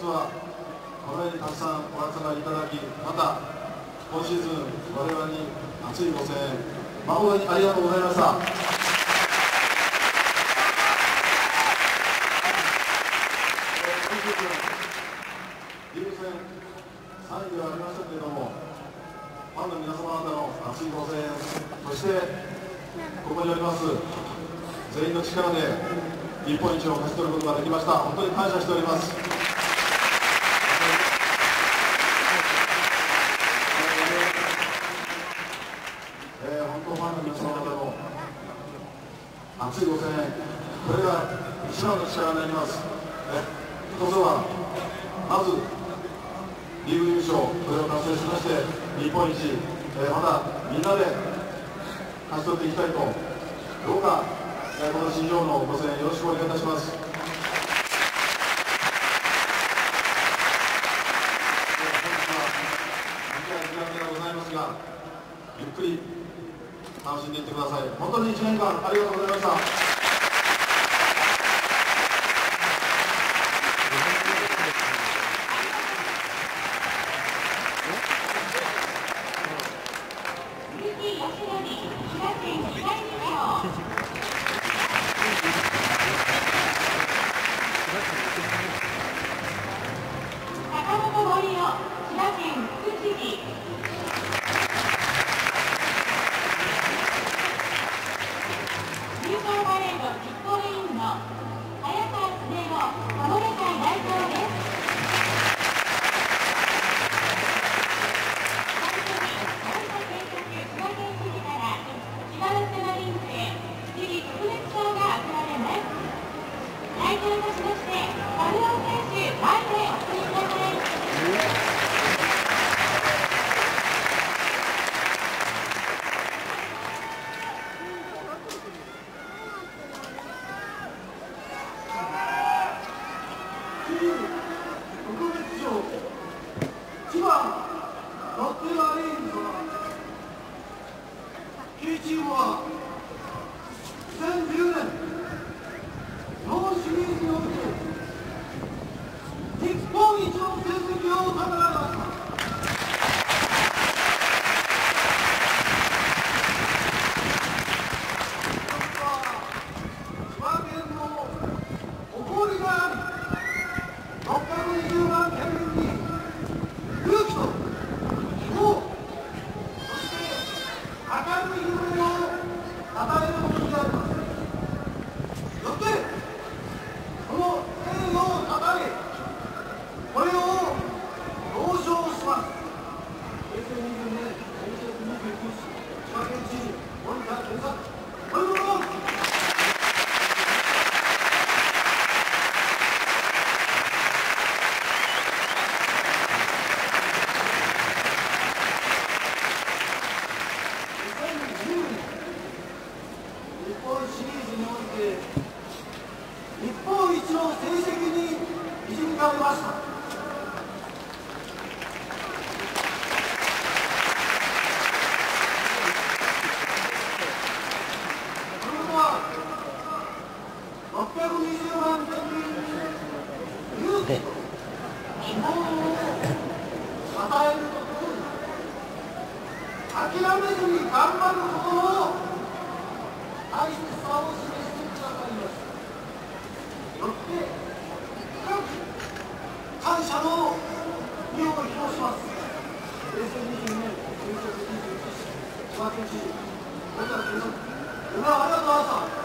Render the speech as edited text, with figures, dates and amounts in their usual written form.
日はこのようにたくさんお集まりいただき、また今シーズン我々に熱いご声援誠にありがとうございました。リーグ戦3位ではありましたけれども、ファンの皆様方の熱いご声援、そしてここにおります全員の力で日本一を勝ち取ることができました。本当に感謝しております。本当ファンの皆様方の熱いご声援、これが一番の力になります。こそはまずリーグ優勝、これを達成しまして日本一、またみんなで勝ち取っていきたいと、どうか今年以上のご声援よろしくお願いいたします。本日は短い時間ではございますが、ゆっくり楽しんでいってください。本当に1年間ありがとうございました。チームは2010年日本シリーズにおいて日本一の成績を収められました。千葉県の誇りがあり、620万県民に勇気と希望、そして明るい夢を与えるものであります。よってその栄誉をたたえ、これを表彰します。平成20年4月29日、千葉県知事森田健作、おめでとうございます。日本シリーズにおいて日本一の成績に導かれました。そのことは620万県民に勇気と希望を与えるとともに、諦めずに頑張ることを大切さを示してくださいます。よって深く感謝の意を表します。平成20年4月29日、千葉県知事森田健作、ありがとうございました。